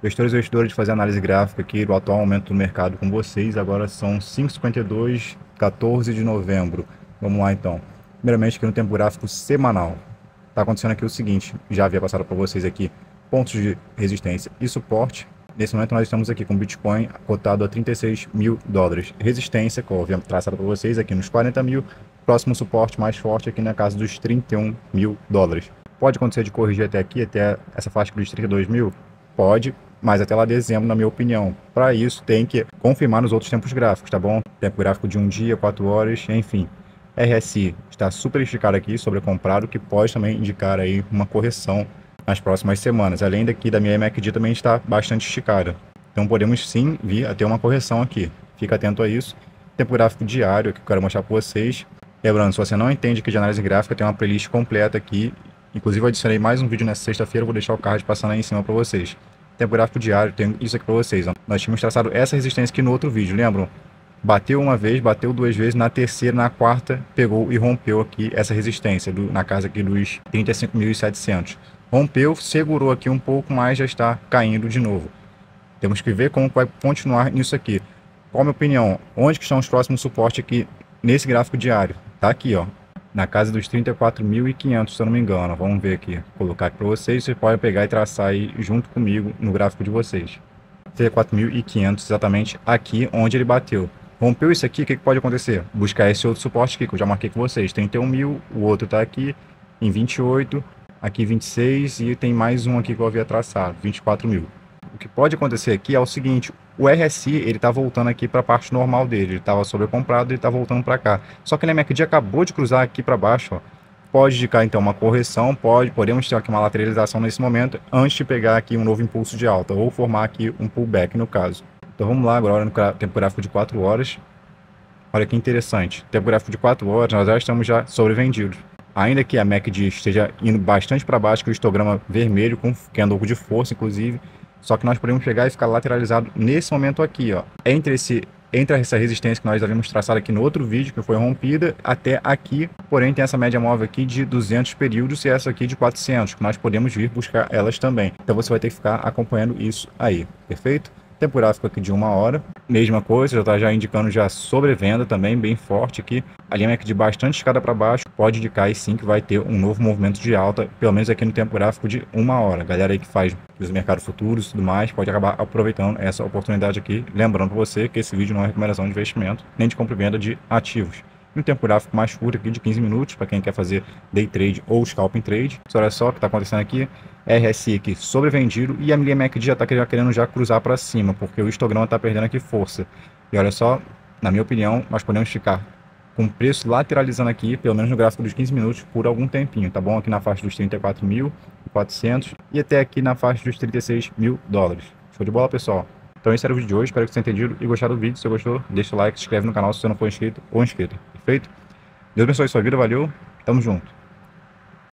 Gestores e investidores de fazer análise gráfica aqui do atual momento do mercado com vocês. Agora são 5h52, 14 de novembro. Vamos lá então. Primeiramente aqui no tempo gráfico semanal. Está acontecendo aqui o seguinte, já havia passado para vocês aqui pontos de resistência e suporte. Nesse momento nós estamos aqui com o Bitcoin cotado a 36 mil dólares. Resistência, que eu havia traçado para vocês aqui nos 40 mil. Próximo suporte mais forte aqui na casa dos 31 mil dólares. Pode acontecer de corrigir até aqui, até essa faixa dos 32 mil? Pode, mas até lá dezembro, na minha opinião. Para isso, tem que confirmar nos outros tempos gráficos, tá bom? Tempo gráfico de 1 dia, 4 horas, enfim. RSI está super esticado aqui, sobrecomprado, que pode também indicar aí uma correção nas próximas semanas. Além daqui da minha MACD também está bastante esticada. Então podemos sim vir a ter uma correção aqui. Fica atento a isso. Tempo gráfico diário, que eu quero mostrar para vocês. Lembrando, se você não entende que de análise gráfica, tem uma playlist completa aqui. Inclusive eu adicionei mais um vídeo nessa sexta-feira, vou deixar o card passando aí em cima para vocês. Tempo gráfico diário, tem isso aqui para vocês. Ó. Nós tínhamos traçado essa resistência aqui no outro vídeo, lembram? Bateu uma vez, bateu duas vezes, na terceira, na quarta, pegou e rompeu aqui essa resistência, na casa aqui dos 35.700. Rompeu, segurou aqui um pouco, mas já está caindo de novo. Temos que ver como vai continuar nisso aqui. Qual a minha opinião? Onde que estão os próximos suportes aqui nesse gráfico diário? Tá aqui, ó. Na casa dos 34.500, se eu não me engano. Vamos ver aqui. Vou colocar aqui para vocês. Vocês podem pegar e traçar aí junto comigo no gráfico de vocês. 34.500 exatamente aqui onde ele bateu. Rompeu isso aqui, o que pode acontecer? Buscar esse outro suporte aqui, que eu já marquei com vocês. 31 mil, o outro está aqui em 28, aqui 26 e tem mais um aqui que eu havia traçado, 24 mil. O que pode acontecer aqui é o seguinte, o RSI ele está voltando aqui para a parte normal dele, ele estava sobrecomprado, ele está voltando para cá. Só que a MACD acabou de cruzar aqui para baixo, ó. Pode indicar então uma correção, podemos ter aqui uma lateralização nesse momento, antes de pegar aqui um novo impulso de alta, ou formar aqui um pullback no caso. Então vamos lá agora no tempo gráfico de 4 horas. Olha que interessante, tempo gráfico de 4 horas, nós já estamos sobrevendidos. Ainda que a MACD esteja indo bastante para baixo, que o histograma vermelho, com candle de força inclusive, só que nós podemos pegar e ficar lateralizado nesse momento aqui, ó, entre essa resistência que nós havíamos traçado aqui no outro vídeo, que foi rompida, até aqui, porém tem essa média móvel aqui de 200 períodos e essa aqui de 400, que nós podemos vir buscar elas também. Então você vai ter que ficar acompanhando isso aí, perfeito? Tempo gráfico aqui de 1 hora, mesma coisa, já está já indicando já sobrevenda também, bem forte aqui. A linha MACD bastante escada para baixo, pode indicar aí sim que vai ter um novo movimento de alta, pelo menos aqui no tempo gráfico de 1 hora. Galera aí que faz os mercados futuros e tudo mais, pode acabar aproveitando essa oportunidade aqui. Lembrando para você que esse vídeo não é recomendação de investimento, nem de compra e venda de ativos. E um tempo gráfico mais curto aqui de 15 minutos, para quem quer fazer day trade ou scalping trade. Olha só o que está acontecendo aqui, RSI aqui sobrevendido e a minha MACD já está querendo já cruzar para cima, porque o histograma está perdendo aqui força. E olha só, na minha opinião, nós podemos ficar com o preço lateralizando aqui, pelo menos no gráfico dos 15 minutos, por algum tempinho, tá bom? Aqui na faixa dos 34.400 e até aqui na faixa dos 36 mil dólares. Show de bola, pessoal? Então esse era o vídeo de hoje, espero que você tenha entendido e gostado do vídeo. Se você gostou, deixa o like, se inscreve no canal se você não for inscrito ou inscrita. Perfeito? Deus abençoe sua vida, valeu, tamo junto.